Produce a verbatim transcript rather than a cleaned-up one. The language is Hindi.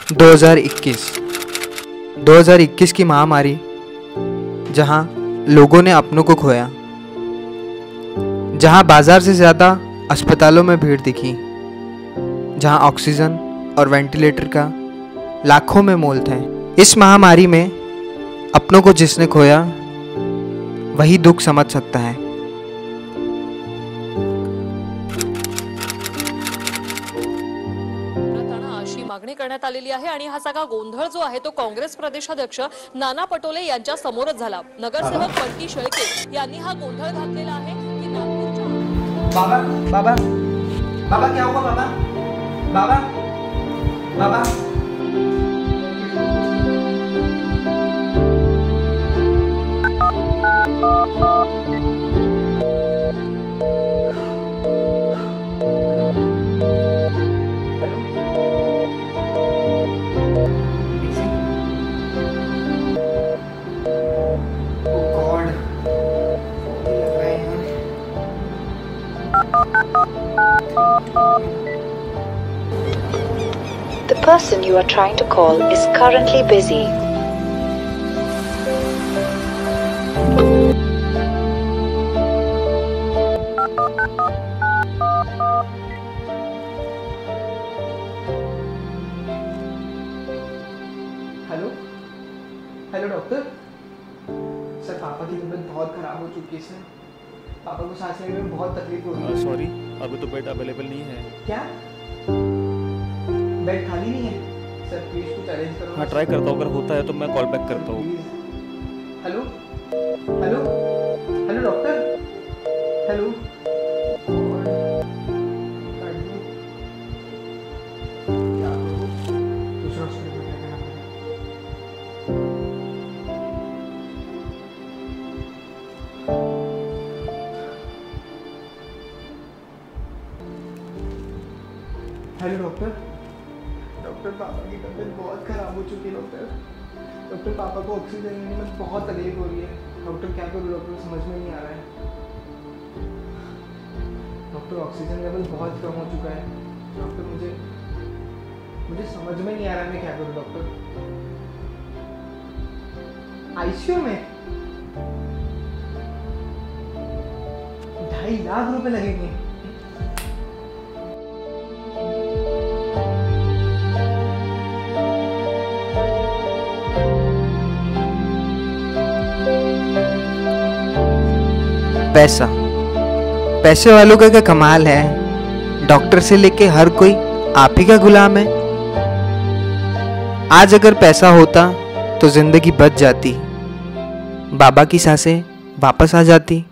दो हज़ार इक्कीस दो हज़ार इक्कीस की महामारी जहां लोगों ने अपनों को खोया, जहां बाजार से ज़्यादा अस्पतालों में भीड़ दिखी, जहां ऑक्सीजन और वेंटिलेटर का लाखों में मोल थे। इस महामारी में अपनों को जिसने खोया वही दुख समझ सकता है। मागणी करण्यात आलेली आहे आणि हा सगळा गोंधळ जो आहे तो काँग्रेस प्रदेशाध्यक्ष नाना पटोले यांच्या समोरच झाला। नगरसेवक बंटी शेळके यांनी हा गोंधळ घातलेला आहे की नागपूरच्या बाबा बाबा बाबा क्या हुआ बाबा बाबा बाबा The person you are trying to call is currently busy. Hello hello doctor sir, पापा की तबीयत बहुत खराब हो चुकी है सर। पापा को सांस लेने में बहुत तकलीफ हो रही है। सॉरी, अभी तो बेड अवेलेबल नहीं है। क्या बेड खाली नहीं है सर? प्लीज कुछ अरेंज करो। हाँ, ट्राई करता हूँ, अगर होता है तो मैं कॉल बैक करता हूँ। Hello hello hello doctor, hello hello doctor doctor पापा की तबीयत बहुत ख़राब हो चुकी है। डॉक्टर डॉक्टर पापा को ऑक्सीजन लेने में बहुत तकलीफ हो रही है। डॉक्टर क्या करूँ डॉक्टर, समझ में नहीं आ रहा है। डॉक्टर ऑक्सीजन लेवल बहुत कम हो चुका है। डॉक्टर मुझे मुझे समझ में नहीं आ रहा है मैं क्या करूँ डॉक्टर। आईसीयू में ढाई लाख रुपए लगेंगे। पैसा पैसे वालों का क्या कमाल है। डॉक्टर से लेके हर कोई आप ही का गुलाम है। आज अगर पैसा होता तो जिंदगी बच जाती, बाबा की सांसें वापस आ जाती।